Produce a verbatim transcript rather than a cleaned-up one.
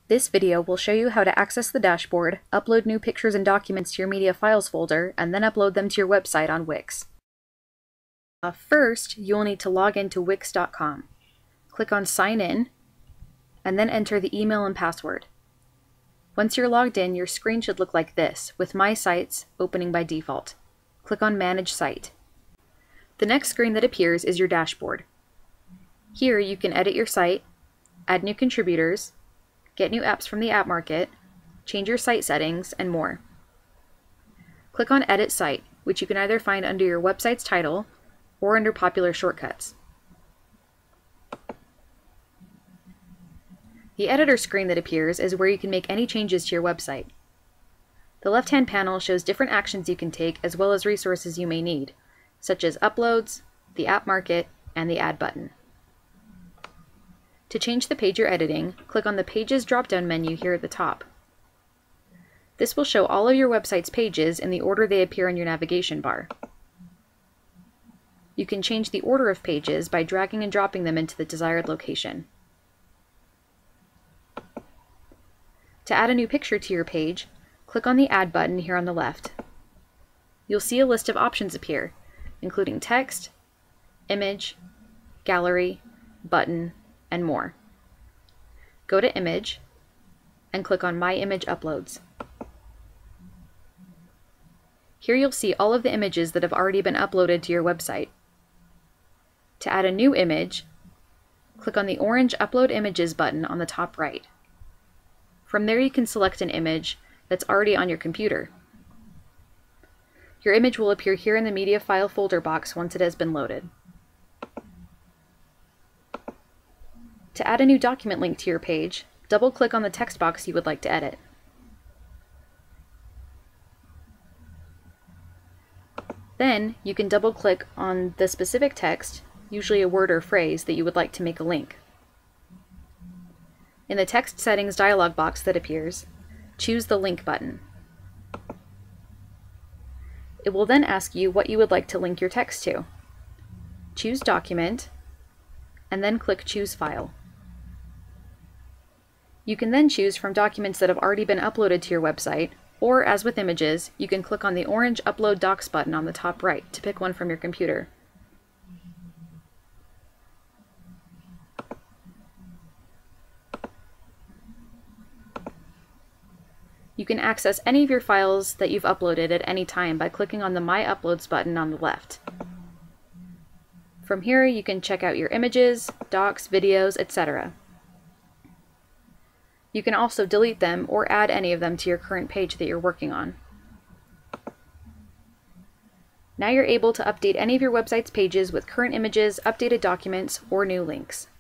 This video will show you how to access the dashboard, upload new pictures and documents to your media files folder, and then upload them to your website on Wix. Uh, first, you will need to log in to wix dot com. Click on Sign In, and then enter the email and password. Once you're logged in, your screen should look like this, with My Sites opening by default. Click on Manage Site. The next screen that appears is your dashboard. Here you can edit your site, add new contributors, get new apps from the app market, change your site settings, and more. Click on Edit Site, which you can either find under your website's title or under popular shortcuts. The editor screen that appears is where you can make any changes to your website. The left-hand panel shows different actions you can take as well as resources you may need, such as uploads, the app market, and the add button. To change the page you're editing, click on the Pages drop-down menu here at the top. This will show all of your website's pages in the order they appear in your navigation bar. You can change the order of pages by dragging and dropping them into the desired location. To add a new picture to your page, click on the Add button here on the left. You'll see a list of options appear, including text, image, gallery, button, and more. Go to Image and click on My Image Uploads. Here you'll see all of the images that have already been uploaded to your website. To add a new image, click on the orange Upload Images button on the top right. From there you can select an image that's already on your computer. Your image will appear here in the Media File folder box once it has been loaded. To add a new document link to your page, double-click on the text box you would like to edit. Then, you can double-click on the specific text, usually a word or phrase, that you would like to make a link. In the Text Settings dialog box that appears, choose the Link button. It will then ask you what you would like to link your text to. Choose Document, and then click Choose File. You can then choose from documents that have already been uploaded to your website, or as with images, you can click on the orange Upload Docs button on the top right to pick one from your computer. You can access any of your files that you've uploaded at any time by clicking on the My Uploads button on the left. From here, you can check out your images, docs, videos, et cetera. You can also delete them or add any of them to your current page that you're working on. Now you're able to update any of your website's pages with current images, updated documents, or new links.